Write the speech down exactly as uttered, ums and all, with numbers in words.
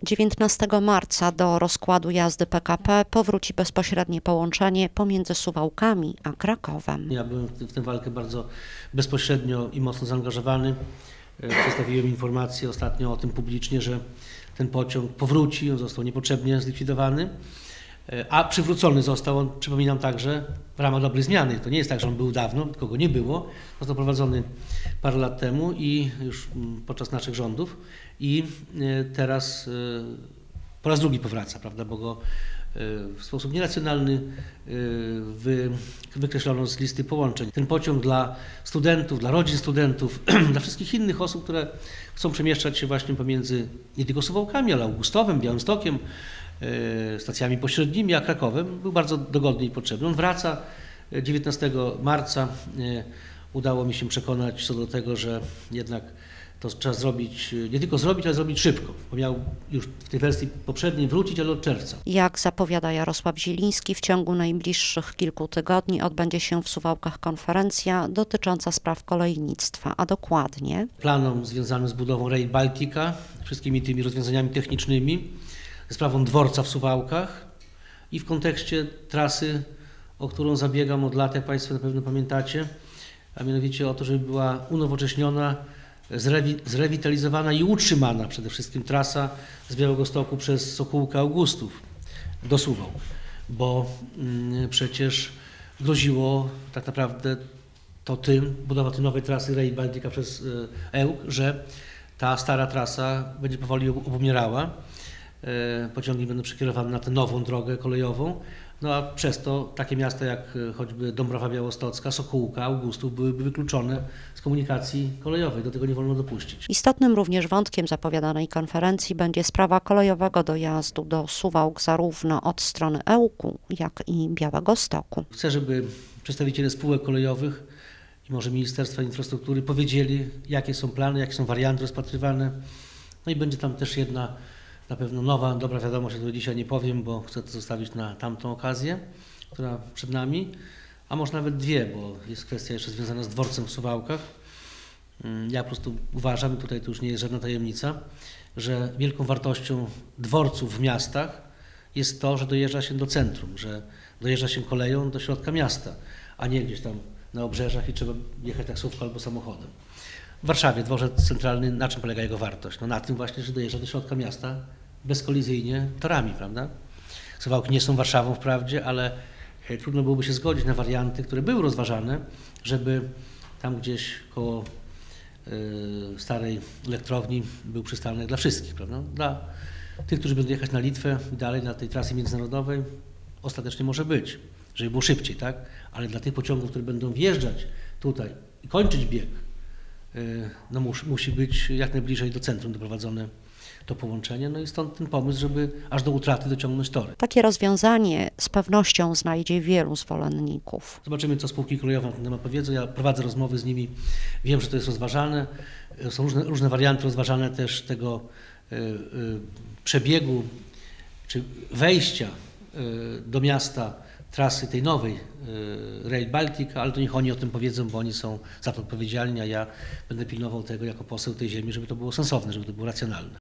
dziewiętnastego marca do rozkładu jazdy P K P powróci bezpośrednie połączenie pomiędzy Suwałkami a Krakowem. Ja byłem w tę walkę bardzo bezpośrednio i mocno zaangażowany. Przedstawiłem informację ostatnio o tym publicznie, że ten pociąg powróci, on został niepotrzebnie zlikwidowany, a przywrócony został on, przypominam, także w ramach dobrej zmiany. To nie jest tak, że on był dawno, tylko go nie było. Został prowadzony parę lat temu i już podczas naszych rządów i teraz po raz drugi powraca, prawda, bo go w sposób nieracjonalny wy, wykreślono z listy połączeń. Ten pociąg dla studentów, dla rodzin studentów, dla wszystkich innych osób, które chcą przemieszczać się właśnie pomiędzy nie tylko Suwałkami, ale Augustowem, Białymstokiem, stacjami pośrednimi, a Krakowem, był bardzo dogodny i potrzebny. On wraca dziewiętnastego marca. Udało mi się przekonać co do tego, że jednak to trzeba zrobić, nie tylko zrobić, ale zrobić szybko, bo miał już w tej wersji poprzedniej wrócić, ale od czerwca. Jak zapowiada Jarosław Zieliński, w ciągu najbliższych kilku tygodni odbędzie się w Suwałkach konferencja dotycząca spraw kolejnictwa, a dokładnie planom związanym z budową Rail Baltica, wszystkimi tymi rozwiązaniami technicznymi, sprawą dworca w Suwałkach i w kontekście trasy, o którą zabiegam od lat, jak Państwo na pewno pamiętacie, a mianowicie o to, żeby była unowocześniona, Zrewi zrewitalizowana i utrzymana przede wszystkim trasa z Białegostoku przez Sokółkę Augustów do Suwałk, bo mm, przecież groziło tak naprawdę to tym, budowa tej nowej trasy Rail Baltica przez y, Ełk, że ta stara trasa będzie powoli obumierała, y, pociągi będą przekierowane na tę nową drogę kolejową. No a przez to takie miasta jak choćby Dąbrowa Białostocka, Sokółka, Augustów byłyby wykluczone z komunikacji kolejowej. Do tego nie wolno dopuścić. Istotnym również wątkiem zapowiadanej konferencji będzie sprawa kolejowego dojazdu do Suwałk zarówno od strony Ełku, jak i Białegostoku. Chcę, żeby przedstawiciele spółek kolejowych i może Ministerstwa Infrastruktury powiedzieli, jakie są plany, jakie są warianty rozpatrywane. No i będzie tam też jedna na pewno nowa, dobra wiadomość, której dzisiaj nie powiem, bo chcę to zostawić na tamtą okazję, która przed nami, a może nawet dwie, bo jest kwestia jeszcze związana z dworcem w Suwałkach. Ja po prostu uważam, i tutaj to już nie jest żadna tajemnica, że wielką wartością dworców w miastach jest to, że dojeżdża się do centrum, że dojeżdża się koleją do środka miasta, a nie gdzieś tam na obrzeżach i trzeba jechać taksówką albo samochodem. W Warszawie dworzec centralny, na czym polega jego wartość? No na tym właśnie, że dojeżdża do środka miasta bezkolizyjnie torami, prawda? Suwałki nie są Warszawą wprawdzie, ale trudno byłoby się zgodzić na warianty, które były rozważane, żeby tam gdzieś koło y, starej elektrowni był przystanek dla wszystkich, prawda? Dla tych, którzy będą jechać na Litwę i dalej na tej trasie międzynarodowej ostatecznie może być, żeby było szybciej, tak? Ale dla tych pociągów, które będą wjeżdżać tutaj i kończyć bieg, no mus, musi być jak najbliżej do centrum doprowadzone to połączenie, no i stąd ten pomysł, żeby aż do utraty dociągnąć tory. Takie rozwiązanie z pewnością znajdzie wielu zwolenników. Zobaczymy, co spółki kolejowe na ten temat powiedzą. Ja prowadzę rozmowy z nimi, wiem, że to jest rozważane. Są różne, różne warianty rozważane też tego y, y, przebiegu czy wejścia y, do miasta trasy tej nowej y, Rail Baltica, ale to niech oni o tym powiedzą, bo oni są za to odpowiedzialni, a ja będę pilnował tego jako poseł tej ziemi, żeby to było sensowne, żeby to było racjonalne.